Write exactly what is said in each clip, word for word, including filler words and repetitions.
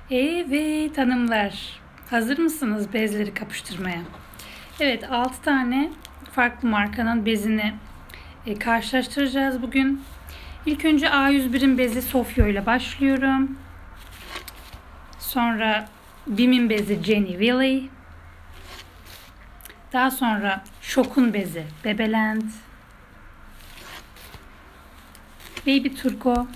Evet hanımlar, hazır mısınız bezleri kapıştırmaya? Evet, altı tane farklı markanın bezini e, karşılaştıracağız bugün. İlk önce A yüz birin bezi Sofio ile başlıyorum. Sonra Bim'in bezi Jenny Willy. Daha sonra Şok'un bezi Bebeland. Baby Turco.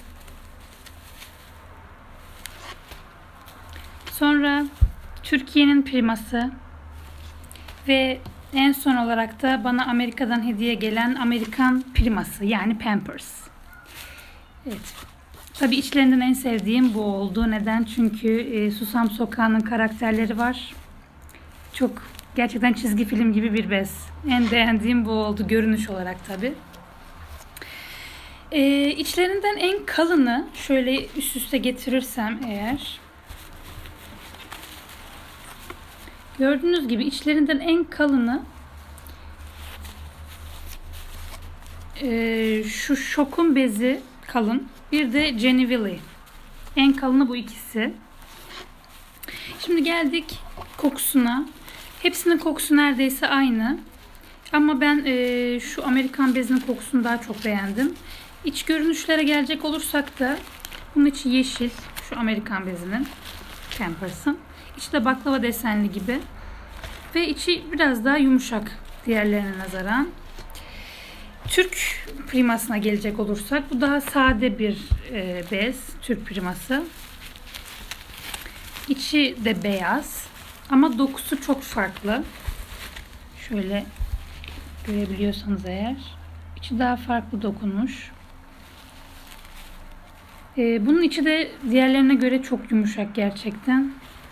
Sonra Türkiye'nin priması ve en son olarak da bana Amerika'dan hediye gelen Amerikan priması yani Pampers. Evet. Tabii içlerinden en sevdiğim bu oldu. Neden? Çünkü e, Susam Sokağı'nın karakterleri var. Çok gerçekten çizgi film gibi bir bez. En beğendiğim bu oldu görünüş olarak tabii. E, içlerinden en kalını şöyle üst üste getirirsem eğer, gördüğünüz gibi içlerinden en kalını e, şu Şok'un bezi kalın. Bir de Jenny Willy. En kalını bu ikisi. Şimdi geldik kokusuna. Hepsinin kokusu neredeyse aynı. Ama ben e, şu Amerikan bezinin kokusunu daha çok beğendim. İç görünüşlere gelecek olursak da bunun içi yeşil. Şu Amerikan bezinin. Pampers'ın. İçi de baklava desenli gibi. Ve içi biraz daha yumuşak diğerlerine nazaran. Türk primasına gelecek olursak bu daha sade bir e, bez. Türk priması. İçi de beyaz. Ama dokusu çok farklı. Şöyle görebiliyorsanız eğer. İçi daha farklı dokunmuş. E, bunun içi de diğerlerine göre çok yumuşak gerçekten.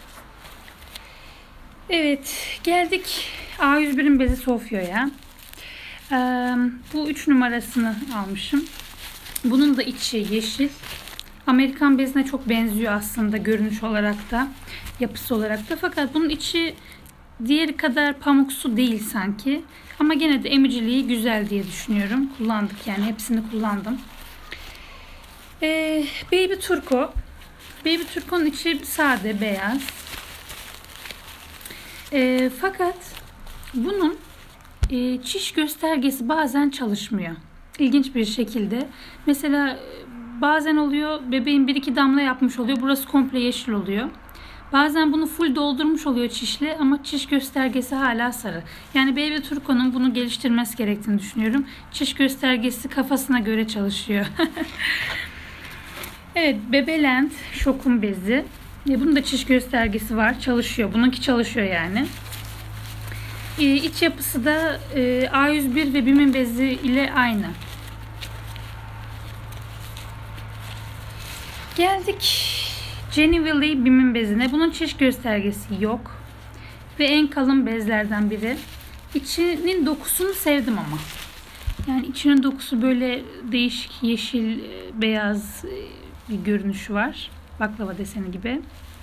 Evet, geldik A yüz birin bezi Sofio'ya. Ee, bu üç numarasını almışım. Bunun da içi yeşil. Amerikan bezine çok benziyor aslında görünüş olarak da, yapısı olarak da. Fakat bunun içi diğeri kadar pamuksu değil sanki. Ama gene de emiciliği güzel diye düşünüyorum. Kullandık yani hepsini kullandım. Ee, Baby Turco. Baby Turco'nun içi sade beyaz. E, fakat bunun e, çiş göstergesi bazen çalışmıyor. İlginç bir şekilde. Mesela bazen oluyor bebeğin bir iki damla yapmış oluyor. Burası komple yeşil oluyor. Bazen bunu full doldurmuş oluyor çişle ama çiş göstergesi hala sarı. Yani Baby Turco'nun bunu geliştirmesi gerektiğini düşünüyorum. Çiş göstergesi kafasına göre çalışıyor. Evet, Bebeland Şok'un bezi. Bunun da çiş göstergesi var. Çalışıyor. Bununki çalışıyor yani. Ee, iç yapısı da e, A yüz bir ve Bim'in bezi ile aynı. Geldik Jenny Willy Bim'in bezine. Bunun çiş göstergesi yok. Ve en kalın bezlerden biri. İçinin dokusunu sevdim ama. Yani içinin dokusu böyle değişik yeşil, beyaz bir görünüşü var. Baklava deseni gibi.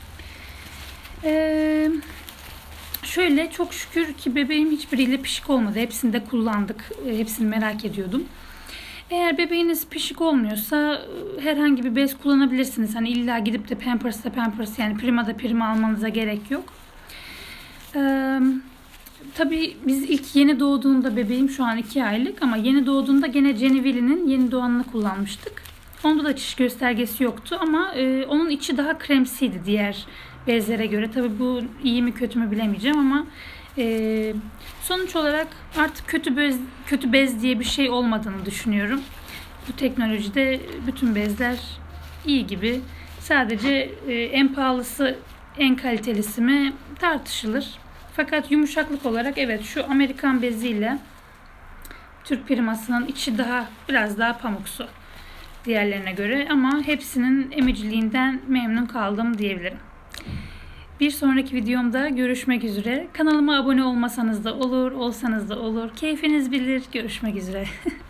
Ee, şöyle çok şükür ki bebeğim hiçbiriyle pişik olmadı. Hepsini de kullandık. Hepsini merak ediyordum. Eğer bebeğiniz pişik olmuyorsa herhangi bir bez kullanabilirsiniz. Hani illa gidip de Pampers'ta Pampers yani Prima'da Prima almanıza gerek yok. Ee, tabii biz ilk yeni doğduğunda bebeğim şu an iki aylık ama yeni doğduğunda gene Jenny Willy'nin yeni doğanını kullanmıştık. Onda da çiş göstergesi yoktu ama e, onun içi daha kremsiydi diğer bezlere göre. Tabii bu iyi mi kötü mü bilemeyeceğim ama e, sonuç olarak artık kötü bez, kötü bez diye bir şey olmadığını düşünüyorum. Bu teknolojide bütün bezler iyi gibi. Sadece e, en pahalısı en kalitelisi mi tartışılır. Fakat yumuşaklık olarak evet şu Amerikan beziyle Türk primasının içi daha biraz daha pamuksu diğerlerine göre ama hepsinin emiciliğinden memnun kaldım diyebilirim. Bir sonraki videomda görüşmek üzere. Kanalıma abone olmasanız da olur, olsanız da olur. Keyfiniz bilir. Görüşmek üzere.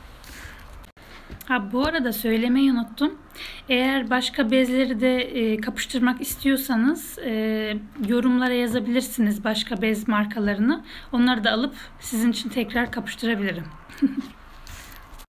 Ha, bu arada söylemeyi unuttum. Eğer başka bezleri de e, kapıştırmak istiyorsanız e, yorumlara yazabilirsiniz başka bez markalarını. Onları da alıp sizin için tekrar kapıştırabilirim.